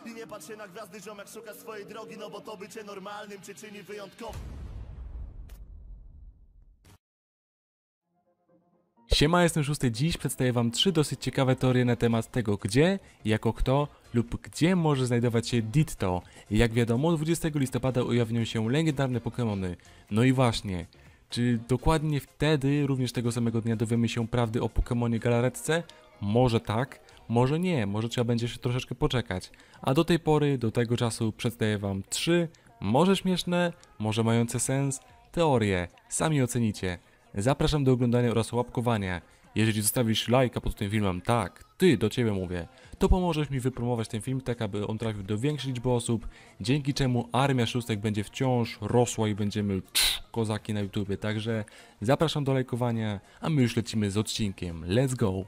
I nie patrz się na gwiazdy, ziomek, szuka swojej drogi, no bo to bycie normalnym cię czyni wyjątkowym. Siema, jestem Szósty. Dziś przedstawię wam 3 dosyć ciekawe teorie na temat tego, gdzie, jako kto lub gdzie może znajdować się Ditto. Jak wiadomo, 20 listopada ujawnią się legendarne Pokémony. No i właśnie, czy dokładnie wtedy, również tego samego dnia, dowiemy się prawdy o Pokémonie Galaretce? Może tak, może nie, może trzeba będzie się troszeczkę poczekać. A do tej pory, do tego czasu przedstawię wam 3, może śmieszne, może mające sens, teorie. Sami ocenicie. Zapraszam do oglądania oraz łapkowania. Jeżeli zostawisz lajka pod tym filmem, tak, ty, do ciebie mówię, to pomożesz mi wypromować ten film tak, aby on trafił do większej liczby osób, dzięki czemu armia szóstek będzie wciąż rosła i będziemy kozaki na YouTubie. Także zapraszam do lajkowania, a my już lecimy z odcinkiem. Let's go!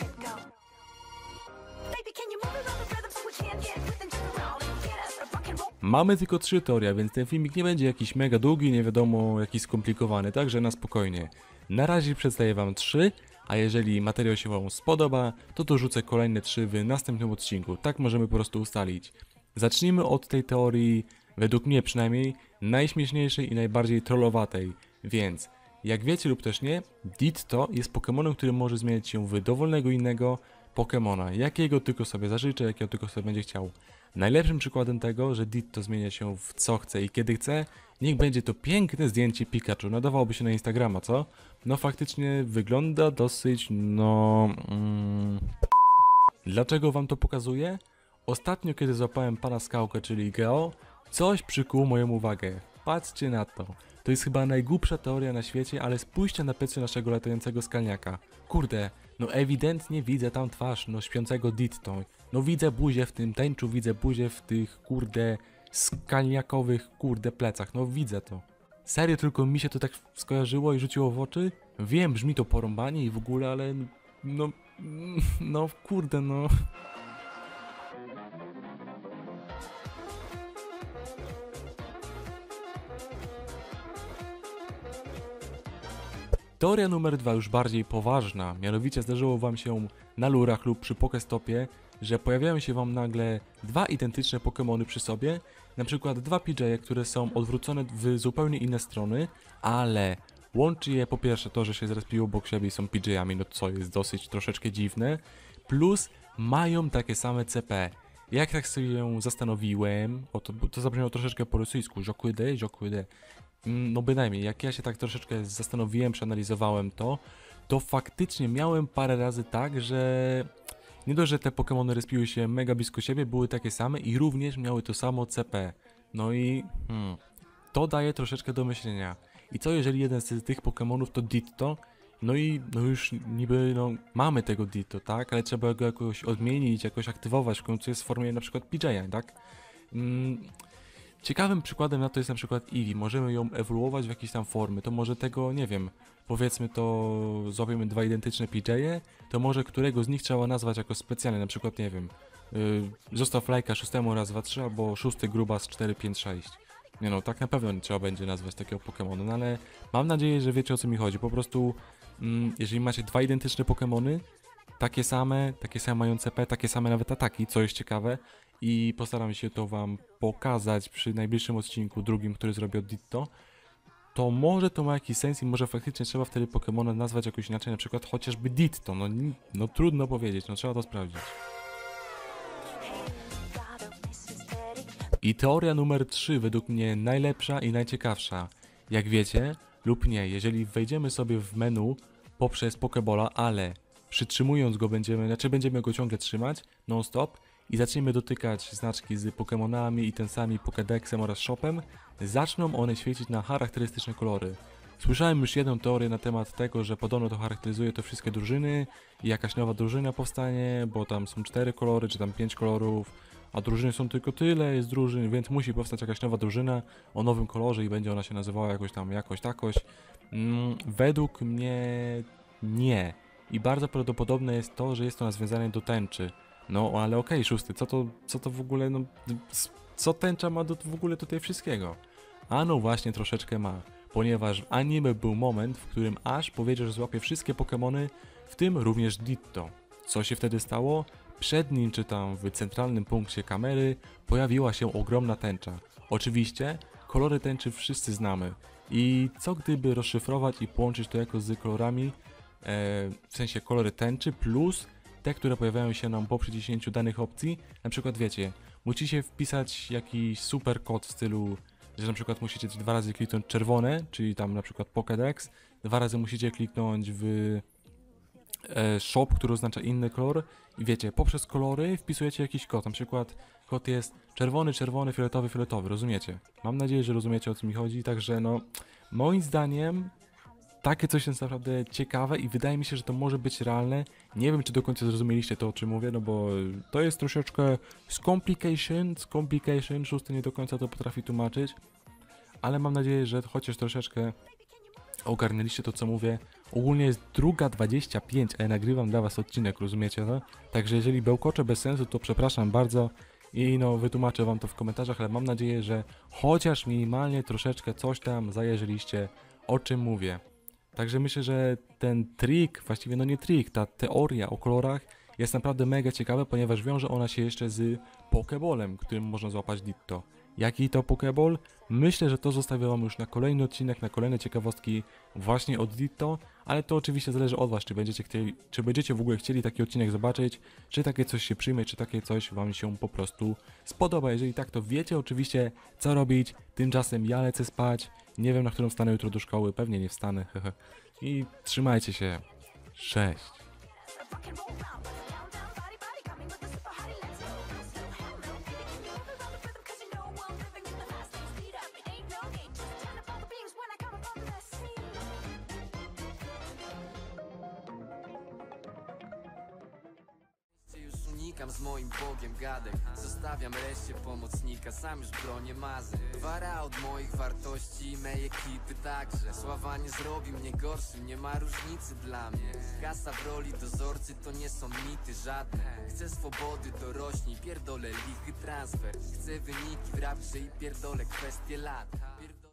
Mamy tylko 3 teorie, więc ten filmik nie będzie jakiś mega długi, nie wiadomo, jakiś skomplikowany, także na spokojnie. Na razie przedstawię wam 3, a jeżeli materiał się wam spodoba, to dorzucę kolejne 3 w następnym odcinku. Tak możemy po prostu ustalić. Zacznijmy od tej teorii, według mnie przynajmniej, najśmieszniejszej i najbardziej trollowatej. Więc, jak wiecie lub też nie, Ditto jest Pokemonem, który może zmieniać się w dowolnego innego Pokemona, jakiego tylko sobie zażyczy, jakiego tylko sobie będzie chciał. Najlepszym przykładem tego, że Ditto zmienia się w co chce i kiedy chce, niech będzie to piękne zdjęcie Pikachu. Nadawałoby się na Instagrama, co? No faktycznie wygląda dosyć, Dlaczego wam to pokazuję? Ostatnio, kiedy złapałem pana skałkę, czyli Geo, coś przykuło moją uwagę. Patrzcie na to. To jest chyba najgłupsza teoria na świecie, ale spójrzcie na plecy naszego latającego skalniaka. Kurde, no ewidentnie widzę tam twarz, śpiącego Ditto. No widzę buzię w tym tęczu, widzę buzię w tych, kurde, skalniakowych, plecach. No widzę to. Serio, tylko mi się to tak skojarzyło i rzuciło w oczy? Wiem, brzmi to porąbanie i w ogóle, ale kurde. Teoria numer 2 już bardziej poważna, mianowicie zdarzyło wam się na lurach lub przy Pokestopie, że pojawiają się wam nagle 2 identyczne Pokemony przy sobie, na przykład 2 PJ'e, które są odwrócone w zupełnie inne strony, ale łączy je po pierwsze to, że się zrespiły obok siebie i są PJ'ami, no co jest dosyć troszeczkę dziwne, plus mają takie same CP. Jak tak sobie ją zastanowiłem, to zabrzmiało troszeczkę po rosyjsku, jokude. No bynajmniej, jak ja się tak troszeczkę zastanowiłem, przeanalizowałem to faktycznie miałem parę razy tak, że nie dość, że te Pokemony respiły się mega blisko siebie, były takie same i również miały to samo CP. No i to daje troszeczkę do myślenia. I co jeżeli jeden z tych Pokemonów to Ditto? No już niby mamy tego Ditto, tak? Ale trzeba go jakoś odmienić, jakoś aktywować, w końcu jest w formie na przykład PJ'a, tak? Ciekawym przykładem na to jest na przykład Eevee. Możemy ją ewoluować w jakieś tam formy. To może tego, nie wiem, powiedzmy to złapiemy 2 identyczne PJ'e, to może którego z nich trzeba nazwać jako specjalny, na przykład, nie wiem, zostaw lajka 6 raz 2 3 albo 6 grubas 4 5 6. Nie no, tak na pewno nie trzeba będzie nazwać takiego Pokemonu, no ale mam nadzieję, że wiecie, o co mi chodzi. Po prostu, jeżeli macie 2 identyczne Pokemony, takie same mają CP, takie same nawet ataki, co jest ciekawe, i postaram się to wam pokazać przy najbliższym odcinku, drugim, który zrobię od Ditto, to może to ma jakiś sens i może faktycznie trzeba wtedy Pokemona nazwać jakoś inaczej, na przykład chociażby Ditto, no trudno powiedzieć, trzeba to sprawdzić. I teoria numer 3, według mnie najlepsza i najciekawsza. Jak wiecie, lub nie, jeżeli wejdziemy sobie w menu poprzez Pokebola, ale przytrzymując go będziemy go ciągle trzymać, non stop, i zaczniemy dotykać znaczki z Pokemonami i tensami, Pokédexem oraz Shopem, zaczną one świecić na charakterystyczne kolory. Słyszałem już jedną teorię na temat tego, że podobno to charakteryzuje to wszystkie drużyny i jakaś nowa drużyna powstanie, bo tam są 4 kolory, czy tam 5 kolorów, a drużyny są tylko tyle, jest drużyn, więc musi powstać jakaś nowa drużyna o nowym kolorze i będzie ona się nazywała jakoś takoś. Według mnie nie. I bardzo prawdopodobne jest to, że jest to nawiązanie do tęczy. No ale okej, Szósty, co to w ogóle, co tęcza ma w ogóle do tej wszystkiego? A no właśnie, troszeczkę ma, ponieważ w anime był moment, w którym Ash powiedział, że złapie wszystkie Pokemony, w tym również Ditto. Co się wtedy stało? przed nim czy tam w centralnym punkcie kamery pojawiła się ogromna tęcza. Oczywiście kolory tęczy wszyscy znamy i co gdyby rozszyfrować i połączyć to jako z kolorami, w sensie kolory tęczy plus te, które pojawiają się nam po przyciśnięciu danych opcji. Na przykład wiecie, musicie wpisać jakiś super kod w stylu, że na przykład musicie 2 razy kliknąć czerwone, czyli tam na przykład Pokédex, 2 razy musicie kliknąć w shop, który oznacza inny kolor i wiecie, poprzez kolory wpisujecie jakiś kod, na przykład kod jest czerwony, czerwony, fioletowy, fioletowy, rozumiecie? Mam nadzieję, że rozumiecie, o co mi chodzi, także no, moim zdaniem takie coś jest naprawdę ciekawe i wydaje mi się, że to może być realne. Nie wiem, czy do końca zrozumieliście to, o czym mówię, no bo to jest troszeczkę complication, szósty nie do końca to potrafi tłumaczyć, ale mam nadzieję, że chociaż troszeczkę ogarnęliście to, co mówię. Ogólnie jest 2:25, a ja nagrywam dla was odcinek, rozumiecie to? Także jeżeli bełkoczę bez sensu, to przepraszam bardzo i no wytłumaczę wam to w komentarzach, ale mam nadzieję, że chociaż minimalnie troszeczkę coś tam zajarzyliście, o czym mówię. Także myślę, że ten trik, właściwie no nie trik, ta teoria o kolorach jest naprawdę mega ciekawa, ponieważ wiąże ona się jeszcze z Pokeballem, którym można złapać Ditto. Jaki to Pokeball? Myślę, że to zostawię wam już na kolejny odcinek, na kolejne ciekawostki właśnie od Ditto, ale to oczywiście zależy od was, czy będziecie w ogóle chcieli taki odcinek zobaczyć, czy takie coś się przyjmie, czy takie coś wam się po prostu spodoba. Jeżeli tak, to wiecie oczywiście co robić, tymczasem ja lecę spać, nie wiem na którą wstanę jutro do szkoły, pewnie nie wstanę, i trzymajcie się, cześć! Już unikam z moim Bogiem gadem. Zostawiam reszcie pomocnika, sam już bronię mazy. Wara od moich wartości i mej ekipy także. Sława nie zrobi mnie gorszym, nie ma różnicy dla mnie. Kasa w roli dozorcy to nie są mity żadne. Chcę swobody, dorośnij, pierdolę lichy transfer. Chcę wyniki w rapcie i pierdolę kwestie lat.